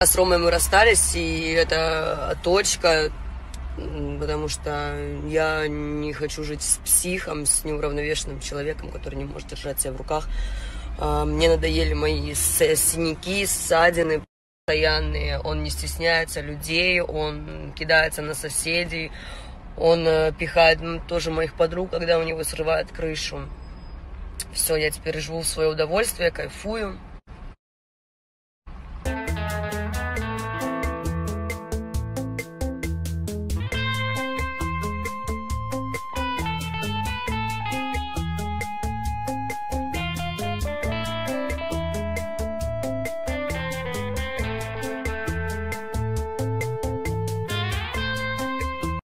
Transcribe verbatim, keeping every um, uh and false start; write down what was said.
С Ромой мы расстались, и это точка, потому что я не хочу жить с психом, с неуравновешенным человеком, который не может держать себя в руках. Мне надоели мои синяки, ссадины постоянные. Он не стесняется людей, он кидается на соседей, он пихает тоже моих подруг, когда у него срывает крышу. Все, я теперь живу в свое удовольствие, кайфую.